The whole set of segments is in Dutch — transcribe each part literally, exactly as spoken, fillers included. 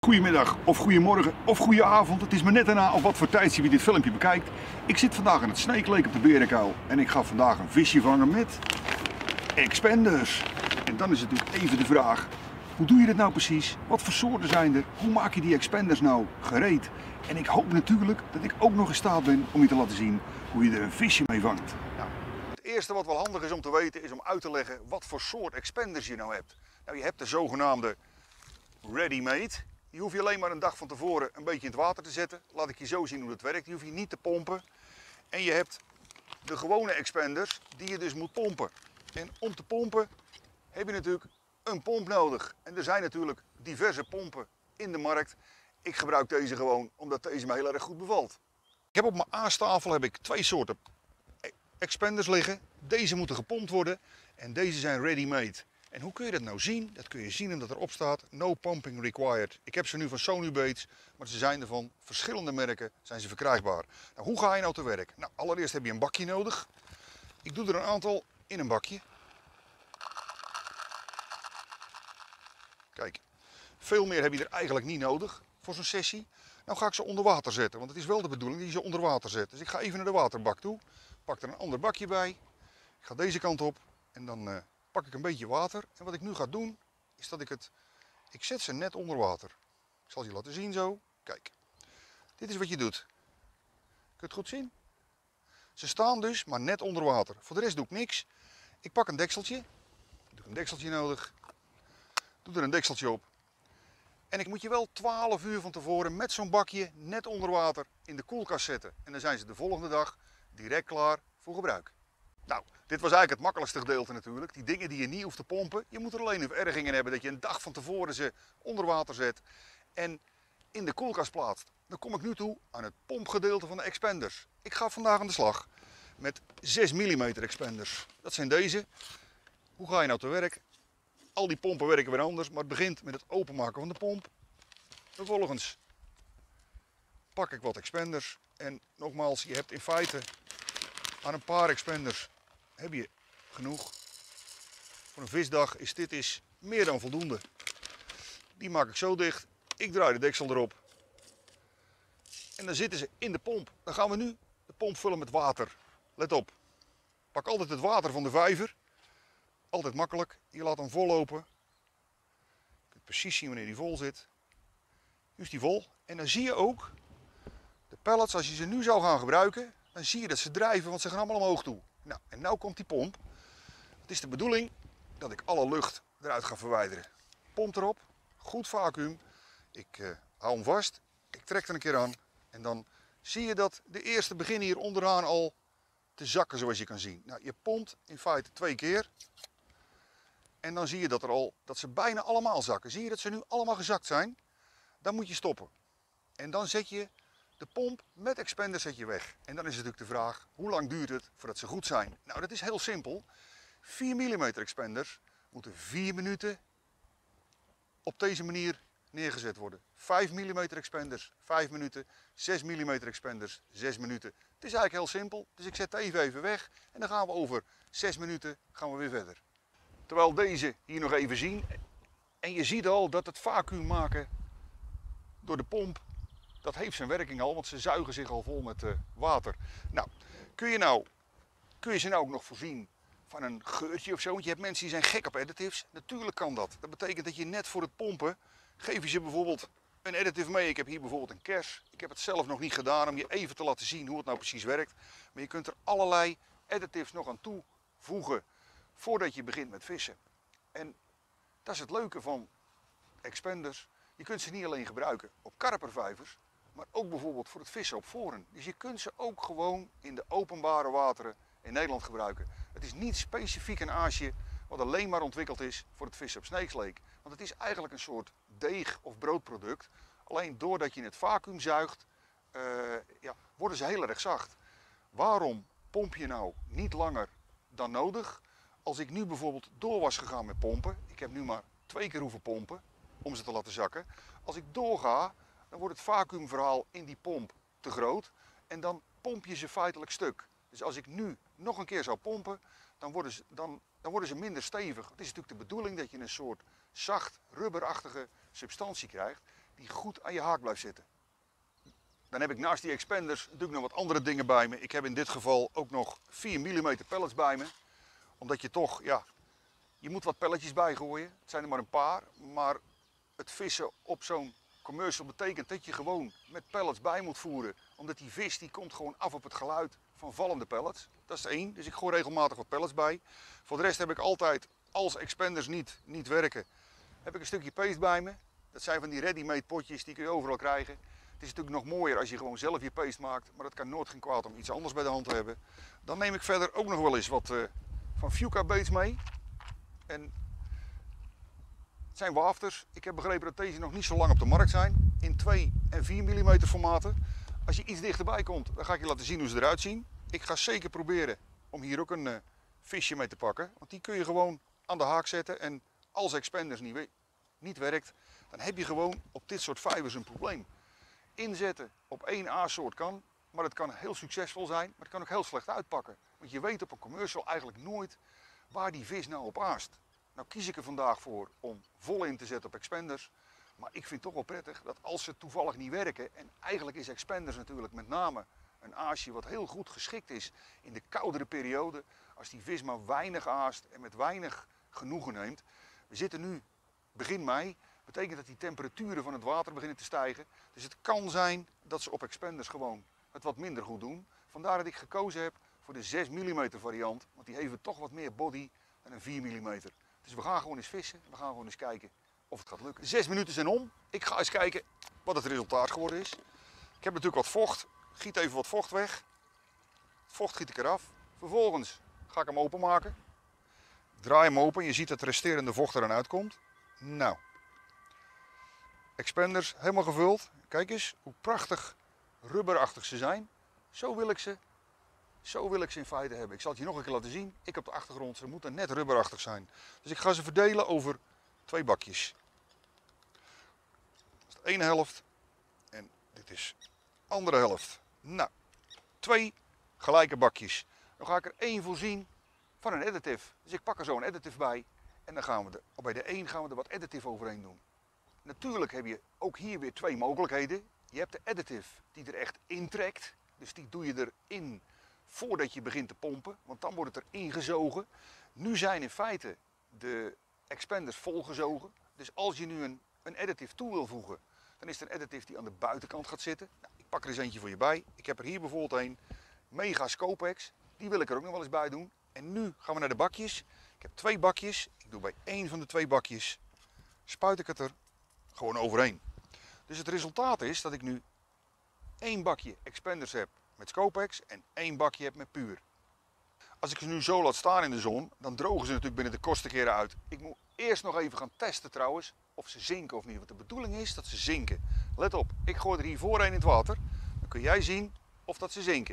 Goedemiddag of goedemorgen of goede avond. Het is me net erna op wat voor tijdstip je dit filmpje bekijkt. Ik zit vandaag in het Sneekleek op de Berenkuil en ik ga vandaag een visje vangen met expanders. En dan is natuurlijk even de vraag, hoe doe je dat nou precies? Wat voor soorten zijn er? Hoe maak je die expanders nou gereed? En ik hoop natuurlijk dat ik ook nog in staat ben om je te laten zien hoe je er een visje mee vangt. Nou, het eerste wat wel handig is om te weten is om uit te leggen wat voor soort expanders je nou hebt. Nou, je hebt de zogenaamde ready-made. Die hoef je alleen maar een dag van tevoren een beetje in het water te zetten. Laat ik je zo zien hoe dat werkt. Die hoef je niet te pompen. En je hebt de gewone expanders die je dus moet pompen. En om te pompen heb je natuurlijk een pomp nodig. En er zijn natuurlijk diverse pompen in de markt. Ik gebruik deze gewoon omdat deze me heel erg goed bevalt. Ik heb op mijn aastafel heb ik twee soorten expanders liggen. Deze moeten gepompt worden en deze zijn ready-made. En hoe kun je dat nou zien? Dat kun je zien omdat erop staat no pumping required. Ik heb ze nu van Sony Baits, maar ze zijn er van verschillende merken zijn ze verkrijgbaar. Nou, hoe ga je nou te werk? Nou, allereerst heb je een bakje nodig. Ik doe er een aantal in een bakje. Kijk, veel meer heb je er eigenlijk niet nodig voor zo'n sessie. Nou ga ik ze onder water zetten, want het is wel de bedoeling dat je ze onder water zet. Dus ik ga even naar de waterbak toe, pak er een ander bakje bij. Ik ga deze kant op en dan uh, pak ik een beetje water. En wat ik nu ga doen, is dat ik het, ik zet ze net onder water. Ik zal je laten zien zo. Kijk, dit is wat je doet. Kun je het goed zien? Ze staan dus maar net onder water. Voor de rest doe ik niks. Ik pak een dekseltje. Ik heb een dekseltje nodig. Doe er een dekseltje op. En ik moet je wel twaalf uur van tevoren met zo'n bakje net onder water in de koelkast zetten. En dan zijn ze de volgende dag direct klaar voor gebruik. Nou, dit was eigenlijk het makkelijkste gedeelte natuurlijk. Die dingen die je niet hoeft te pompen. Je moet er alleen een vererging in hebben dat je een dag van tevoren ze onder water zet en in de koelkast plaatst. Dan kom ik nu toe aan het pompgedeelte van de expanders. Ik ga vandaag aan de slag met zes millimeter expanders. Dat zijn deze. Hoe ga je nou te werk? Al die pompen werken weer anders, maar het begint met het openmaken van de pomp. Vervolgens pak ik wat expanders en nogmaals, je hebt in feite aan een paar expanders heb je genoeg. Voor een visdag is dit is meer dan voldoende. Die maak ik zo dicht. Ik draai de deksel erop. En dan zitten ze in de pomp. Dan gaan we nu de pomp vullen met water. Let op. Pak altijd het water van de vijver. Altijd makkelijk. Je laat hem vol lopen. Je kunt precies zien wanneer die vol zit. Nu is die vol. En dan zie je ook de pellets, als je ze nu zou gaan gebruiken, dan zie je dat ze drijven, want ze gaan allemaal omhoog toe. Nou, en nu komt die pomp. Het is de bedoeling dat ik alle lucht eruit ga verwijderen. Pomp erop, goed vacuüm. Ik uh, hou hem vast, ik trek er een keer aan en dan zie je dat de eerste beginnen hier onderaan al te zakken zoals je kan zien. Nou, je pompt in feite twee keer en dan zie je dat, er al, dat ze bijna allemaal zakken. Zie je dat ze nu allemaal gezakt zijn? Dan moet je stoppen. En dan zet je de pomp met expander zet je weg. En dan is natuurlijk de vraag, hoe lang duurt het voordat ze goed zijn? Nou, dat is heel simpel. vier millimeter expanders moeten vier minuten op deze manier neergezet worden. vijf millimeter expanders, vijf minuten. zes millimeter expanders, zes minuten. Het is eigenlijk heel simpel. Dus ik zet deze even weg en dan gaan we over zes minuten gaan we weer verder. Terwijl deze hier nog even zien. En je ziet al dat het vacuüm maken door de pomp, dat heeft zijn werking al, want ze zuigen zich al vol met uh, water. Nou, kun je, nou, kun je ze nou ook nog voorzien van een geurtje of zo? Want je hebt mensen die zijn gek op additives. Natuurlijk kan dat. Dat betekent dat je net voor het pompen, geef je ze bijvoorbeeld een additive mee. Ik heb hier bijvoorbeeld een kers. Ik heb het zelf nog niet gedaan om je even te laten zien hoe het nou precies werkt. Maar je kunt er allerlei additives nog aan toevoegen voordat je begint met vissen. En dat is het leuke van expanders. Je kunt ze niet alleen gebruiken op karpervijvers, maar ook bijvoorbeeld voor het vissen op voren. Dus je kunt ze ook gewoon in de openbare wateren in Nederland gebruiken. Het is niet specifiek een aasje wat alleen maar ontwikkeld is voor het vissen op Sneekleek. Want het is eigenlijk een soort deeg- of broodproduct. Alleen doordat je het vacuüm zuigt, uh, ja, worden ze heel erg zacht. Waarom pomp je nou niet langer dan nodig? Als ik nu bijvoorbeeld door was gegaan met pompen, ik heb nu maar twee keer hoeven pompen om ze te laten zakken. Als ik doorga, dan wordt het vacuümverhaal in die pomp te groot en dan pomp je ze feitelijk stuk. Dus als ik nu nog een keer zou pompen, dan worden ze, dan, dan worden ze minder stevig. Het is natuurlijk de bedoeling dat je een soort zacht, rubberachtige substantie krijgt die goed aan je haak blijft zitten. Dan heb ik naast die expanders natuurlijk nog wat andere dingen bij me. Ik heb in dit geval ook nog vier millimeter pellets bij me. Omdat je toch, ja, je moet wat pelletjes bijgooien. Het zijn er maar een paar, maar het vissen op zo'n commercial betekent dat je gewoon met pellets bij moet voeren. Omdat die vis die komt gewoon af op het geluid van vallende pellets. Dat is één, dus ik gooi regelmatig wat pellets bij. Voor de rest heb ik altijd, als expanders niet, niet werken, heb ik een stukje paste bij me. Dat zijn van die ready-made potjes, die kun je overal krijgen. Het is natuurlijk nog mooier als je gewoon zelf je paste maakt, maar dat kan nooit geen kwaad om iets anders bij de hand te hebben. Dan neem ik verder ook nog wel eens wat uh, van Fuka baits mee. En het zijn wafters. Ik heb begrepen dat deze nog niet zo lang op de markt zijn. In twee en vier millimeter formaten. Als je iets dichterbij komt, dan ga ik je laten zien hoe ze eruit zien. Ik ga zeker proberen om hier ook een uh, visje mee te pakken. Want die kun je gewoon aan de haak zetten. En als expanders niet, niet werkt, dan heb je gewoon op dit soort vijvers een probleem. Inzetten op één aassoort kan, maar het kan heel succesvol zijn, maar het kan ook heel slecht uitpakken. Want je weet op een commercial eigenlijk nooit waar die vis nou op aast. Nou kies ik er vandaag voor om vol in te zetten op expanders. Maar ik vind het toch wel prettig dat als ze toevallig niet werken, en eigenlijk is expanders natuurlijk met name een aasje wat heel goed geschikt is in de koudere periode, als die vis maar weinig aast en met weinig genoegen neemt. We zitten nu begin mei, betekent dat die temperaturen van het water beginnen te stijgen. Dus het kan zijn dat ze op expanders gewoon het wat minder goed doen. Vandaar dat ik gekozen heb voor de zes millimeter variant, want die heeft toch wat meer body dan een vier millimeter. Dus we gaan gewoon eens vissen, we gaan gewoon eens kijken of het gaat lukken. De zes minuten zijn om. Ik ga eens kijken wat het resultaat geworden is. Ik heb natuurlijk wat vocht. Giet even wat vocht weg. Het vocht giet ik eraf. Vervolgens ga ik hem openmaken. Draai hem open. Je ziet dat het resterende vocht er aan uitkomt. Nou. Expanders helemaal gevuld. Kijk eens hoe prachtig rubberachtig ze zijn. Zo wil ik ze. Zo wil ik ze in feite hebben. Ik zal het je nog een keer laten zien. Ik op de achtergrond. Ze moeten net rubberachtig zijn. Dus ik ga ze verdelen over twee bakjes. Dat is de ene helft. En dit is de andere helft. Nou, twee gelijke bakjes. Dan ga ik er één voorzien van een additive. Dus ik pak er zo een additive bij. En dan gaan we er, bij de een gaan we er wat additive overheen doen. Natuurlijk heb je ook hier weer twee mogelijkheden. Je hebt de additive die er echt intrekt. Dus die doe je erin voordat je begint te pompen. Want dan wordt het er ingezogen. Nu zijn in feite de expanders volgezogen. Dus als je nu een, een additive toe wil voegen, dan is het een additive die aan de buitenkant gaat zitten. Nou, ik pak er eens eentje voor je bij. Ik heb er hier bijvoorbeeld een Mega Scopex. Die wil ik er ook nog wel eens bij doen. En nu gaan we naar de bakjes. Ik heb twee bakjes. Ik doe bij één van de twee bakjes, spuit ik het er gewoon overheen. Dus het resultaat is dat ik nu één bakje expanders heb met Scopex en één bakje heb met puur. Als ik ze nu zo laat staan in de zon, dan drogen ze natuurlijk binnen de kortste keren uit. Ik moet eerst nog even gaan testen trouwens of ze zinken of niet. Want de bedoeling is dat ze zinken. Let op, ik gooi er hier voorheen in het water. Dan kun jij zien of dat ze zinken.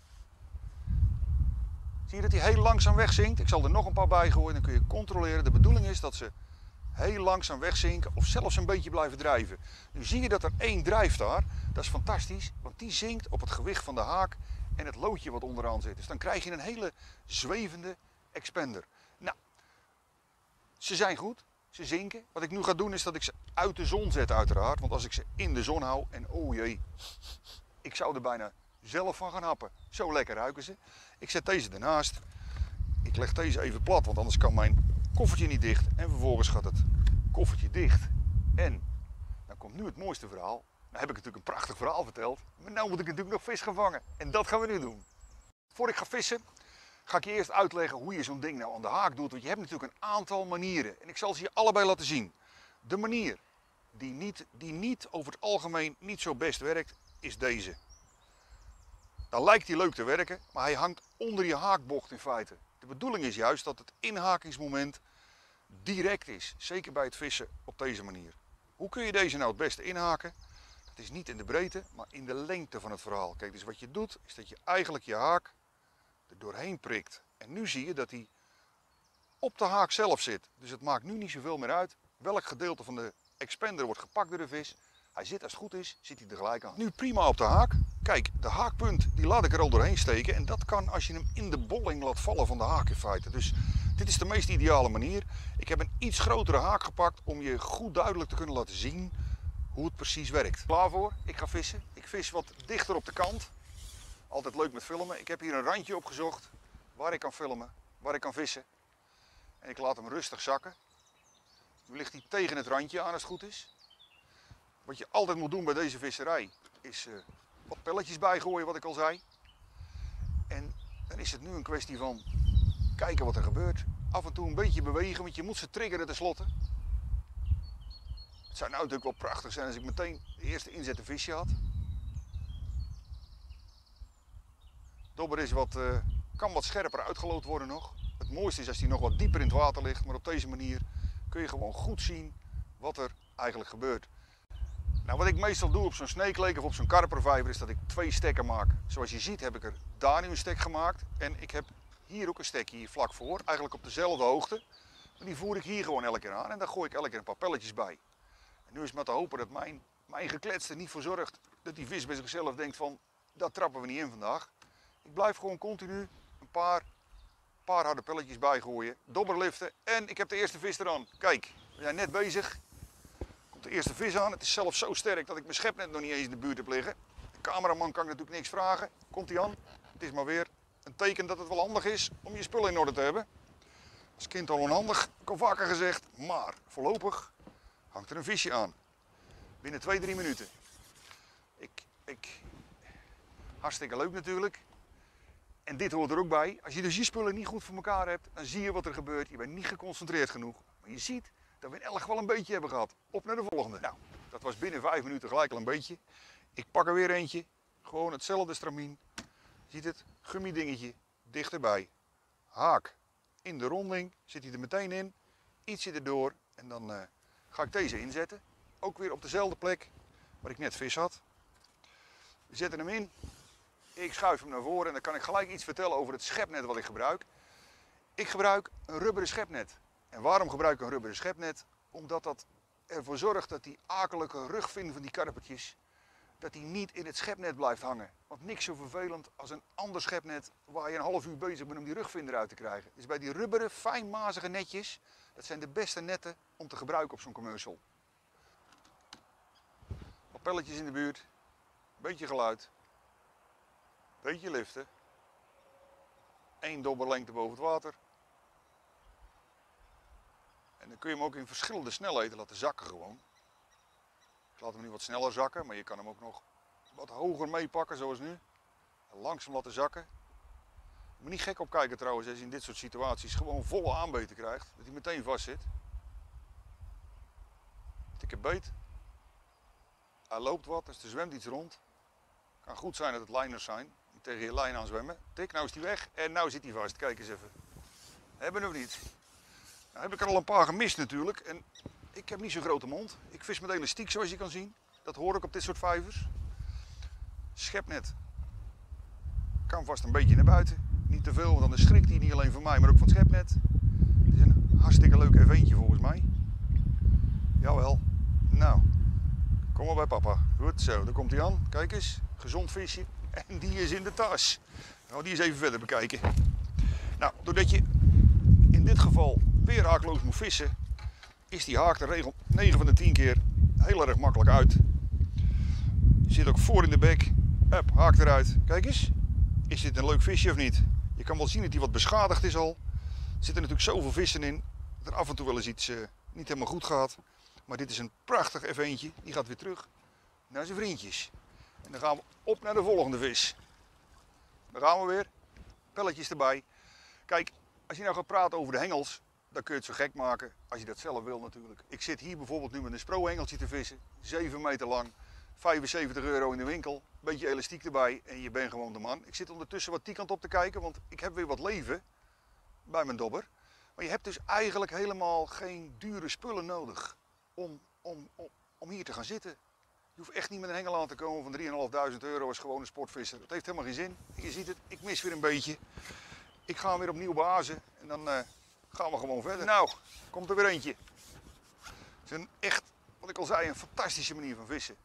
Zie je dat hij heel langzaam wegzinkt? Ik zal er nog een paar bij gooien, dan kun je controleren. De bedoeling is dat ze heel langzaam wegzinken of zelfs een beetje blijven drijven. Nu zie je dat er één drijft daar. Dat is fantastisch, want die zinkt op het gewicht van de haak en het loodje wat onderaan zit. Dus dan krijg je een hele zwevende expander. Nou, ze zijn goed, ze zinken. Wat ik nu ga doen is dat ik ze uit de zon zet uiteraard. Want als ik ze in de zon hou, en oh jee, ik zou er bijna zelf van gaan happen. Zo lekker ruiken ze. Ik zet deze ernaast. Ik leg deze even plat, want anders kan mijn koffertje niet dicht. En vervolgens gaat het koffertje dicht. En dan komt nu het mooiste verhaal. Dan heb ik natuurlijk een prachtig verhaal verteld. Maar nu moet ik natuurlijk nog vis gaan vangen. En dat gaan we nu doen. Voor ik ga vissen, ga ik je eerst uitleggen hoe je zo'n ding nou aan de haak doet. Want je hebt natuurlijk een aantal manieren. En ik zal ze je allebei laten zien. De manier die niet, die niet over het algemeen niet zo best werkt, is deze. Dan lijkt hij leuk te werken, maar hij hangt onder je haakbocht in feite. De bedoeling is juist dat het inhakingsmoment direct is. Zeker bij het vissen op deze manier. Hoe kun je deze nou het beste inhaken? Dat is niet in de breedte, maar in de lengte van het verhaal. Kijk, dus wat je doet, is dat je eigenlijk je haak er doorheen prikt. En nu zie je dat hij op de haak zelf zit. Dus het maakt nu niet zoveel meer uit welk gedeelte van de expander wordt gepakt door de vis. Hij zit, als het goed is, zit hij er gelijk aan. Nu prima op de haak. Kijk, de haakpunt die laat ik er al doorheen steken. En dat kan als je hem in de bolling laat vallen van de haak in feite. Dus dit is de meest ideale manier. Ik heb een iets grotere haak gepakt om je goed duidelijk te kunnen laten zien hoe het precies werkt. Klaar voor? Ik ga vissen. Ik vis wat dichter op de kant. Altijd leuk met filmen. Ik heb hier een randje opgezocht waar ik kan filmen, waar ik kan vissen. En ik laat hem rustig zakken. Nu ligt hij tegen het randje aan als het goed is. Wat je altijd moet doen bij deze visserij is uh, wat pelletjes bijgooien, wat ik al zei. En dan is het nu een kwestie van kijken wat er gebeurt. Af en toe een beetje bewegen, want je moet ze triggeren tenslotte. Het zou nou natuurlijk wel prachtig zijn als ik meteen de eerste inzet een visje had. Dobber is wat, uh, kan wat scherper uitgeloot worden nog. Het mooiste is als hij nog wat dieper in het water ligt, maar op deze manier kun je gewoon goed zien wat er eigenlijk gebeurt. Nou, wat ik meestal doe op zo'n sneekleek of op zo'n karpervijver is dat ik twee stekken maak. Zoals je ziet heb ik er daar nu een stek gemaakt en ik heb hier ook een stekje hier vlak voor, eigenlijk op dezelfde hoogte. Maar die voer ik hier gewoon elke keer aan en daar gooi ik elke keer een paar pelletjes bij. En nu is het maar te hopen dat mijn, mijn geklets er niet voor zorgt dat die vis bij zichzelf denkt van, dat trappen we niet in vandaag. Ik blijf gewoon continu een paar, paar harde pelletjes bijgooien, dobberliften en ik heb de eerste vis eraan. Kijk, we zijn net bezig. Komt de eerste vis aan. Het is zelfs zo sterk dat ik mijn schepnet nog niet eens in de buurt heb liggen. De cameraman kan ik natuurlijk niks vragen. Komt hij aan? Het is maar weer een teken dat het wel handig is om je spullen in orde te hebben. Als kind al onhandig, heb ik al vaker gezegd, maar voorlopig hangt er een visje aan. Binnen twee, drie minuten. Ik, ik, hartstikke leuk natuurlijk. En dit hoort er ook bij. Als je dus je spullen niet goed voor elkaar hebt, dan zie je wat er gebeurt. Je bent niet geconcentreerd genoeg. Maar je ziet dat we in elk geval een beetje hebben gehad. Op naar de volgende. Nou, dat was binnen vijf minuten gelijk al een beetje. Ik pak er weer eentje. Gewoon hetzelfde stramien. Ziet het? Gummidingetje. Dichterbij. Haak in de ronding. Zit hij er meteen in. Ietsje erdoor. En dan uh, ga ik deze inzetten. Ook weer op dezelfde plek waar ik net vis had. We zetten hem in. Ik schuif hem naar voren en dan kan ik gelijk iets vertellen over het schepnet wat ik gebruik. Ik gebruik een rubberen schepnet. En waarom gebruik ik een rubberen schepnet? Omdat dat ervoor zorgt dat die akelige rugvin van die karpertjes, dat die niet in het schepnet blijft hangen. Want niks zo vervelend als een ander schepnet waar je een half uur bezig bent om die rugvin eruit te krijgen. Dus bij die rubberen, fijnmazige netjes, dat zijn de beste netten om te gebruiken op zo'n commercial. Wat pelletjes in de buurt, beetje geluid. Beetje liften. Eén dobberlengte boven het water. En dan kun je hem ook in verschillende snelheden laten zakken gewoon. Ik laat hem nu wat sneller zakken, maar je kan hem ook nog wat hoger meepakken zoals nu. En langzaam laten zakken. Je moet niet gek opkijken trouwens als je in dit soort situaties gewoon volle aanbeten krijgt. Dat hij meteen vast zit. Dikke beet. Hij loopt wat, dus er zwemt iets rond. Het kan goed zijn dat het lijners zijn. Tegen je lijn aan zwemmen. Tik, nou is hij weg en nou zit hij vast. Kijk eens even. Hebben we nog niet. Nou heb ik er al een paar gemist natuurlijk. En ik heb niet zo'n grote mond. Ik vis met elastiek zoals je kan zien. Dat hoor ik op dit soort vijvers. Schepnet. Kan vast een beetje naar buiten. Niet te veel, want dan schrikt hij niet alleen van mij, maar ook van het schepnet. Het is een hartstikke leuk eventje volgens mij. Jawel. Nou, kom maar bij papa. Goed zo, daar komt hij aan. Kijk eens. Gezond visje. En die is in de tas. Nou, die eens even verder bekijken. Nou, doordat je in dit geval weer haakloos moet vissen, is die haak er regel negen van de tien keer heel erg makkelijk uit. Je zit ook voor in de bek. Hup, haak eruit. Kijk eens. Is dit een leuk visje of niet? Je kan wel zien dat hij wat beschadigd is al. Er zitten natuurlijk zoveel vissen in dat er af en toe wel eens iets uh, niet helemaal goed gaat. Maar dit is een prachtig eventje. Die gaat weer terug naar zijn vriendjes. En dan gaan we op naar de volgende vis. Dan gaan we weer. Pelletjes erbij. Kijk, als je nou gaat praten over de hengels, dan kun je het zo gek maken als je dat zelf wil natuurlijk. Ik zit hier bijvoorbeeld nu met een Spro-hengeltje te vissen. zeven meter lang. vijfenzeventig euro in de winkel. Beetje elastiek erbij en je bent gewoon de man. Ik zit ondertussen wat die kant op te kijken, want ik heb weer wat leven bij mijn dobber. Maar je hebt dus eigenlijk helemaal geen dure spullen nodig om, om, om, om hier te gaan zitten. Je hoeft echt niet met een hengel aan te komen van drieduizend vijfhonderd euro als gewone sportvisser. Dat heeft helemaal geen zin. Je ziet het, ik mis weer een beetje. Ik ga hem weer opnieuw behazen en dan uh, gaan we gewoon verder. Nou, komt er weer eentje. Het is een echt, wat ik al zei, een fantastische manier van vissen.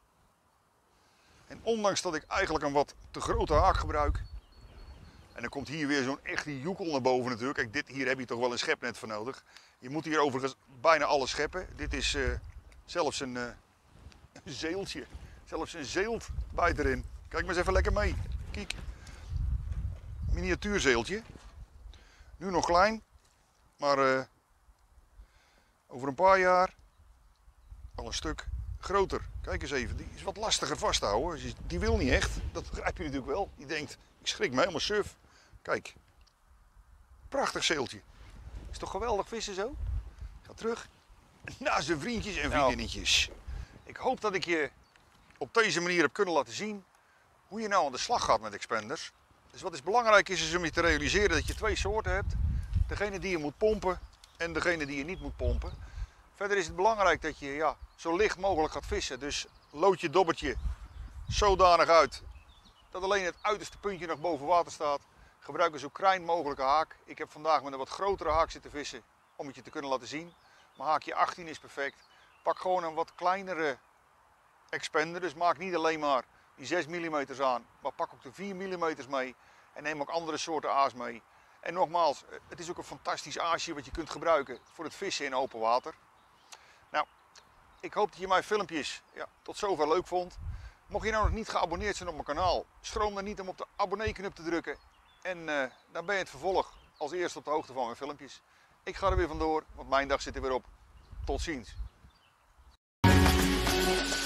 En ondanks dat ik eigenlijk een wat te grote haak gebruik. En dan komt hier weer zo'n echte joekel naar boven natuurlijk. Kijk, dit, hier heb je toch wel een schepnet voor nodig. Je moet hier overigens bijna alles scheppen. Dit is uh, zelfs een... Uh, zeeltje. Zelfs een zeelt bijt erin. Kijk maar eens even lekker mee. Kijk. Miniatuurzeeltje. Nu nog klein. Maar uh, over een paar jaar al een stuk groter. Kijk eens even. Die is wat lastiger vasthouden. Die wil niet echt. Dat begrijp je natuurlijk wel. Die denkt, ik schrik me helemaal suf. Kijk. Prachtig zeeltje. Is toch geweldig vissen zo? Ga terug naar zijn vriendjes en vriendinnetjes. Ik hoop dat ik je op deze manier heb kunnen laten zien hoe je nou aan de slag gaat met expanders. Dus wat is belangrijk is, is om je te realiseren dat je twee soorten hebt. Degene die je moet pompen en degene die je niet moet pompen. Verder is het belangrijk dat je ja, zo licht mogelijk gaat vissen. Dus lood je dobbertje zodanig uit dat alleen het uiterste puntje nog boven water staat. Gebruik een zo klein mogelijke haak. Ik heb vandaag met een wat grotere haak zitten vissen om het je te kunnen laten zien. Mijn haakje achttien is perfect. Pak gewoon een wat kleinere expander. Dus maak niet alleen maar die zes millimeter aan, maar pak ook de vier millimeter mee. En neem ook andere soorten aas mee. En nogmaals, het is ook een fantastisch aasje wat je kunt gebruiken voor het vissen in open water. Nou, ik hoop dat je mijn filmpjes ja, tot zover leuk vond. Mocht je nou nog niet geabonneerd zijn op mijn kanaal, schroom dan niet om op de abonnee-knop te drukken. En uh, dan ben je het vervolg als eerste op de hoogte van mijn filmpjes. Ik ga er weer vandoor, want mijn dag zit er weer op. Tot ziens.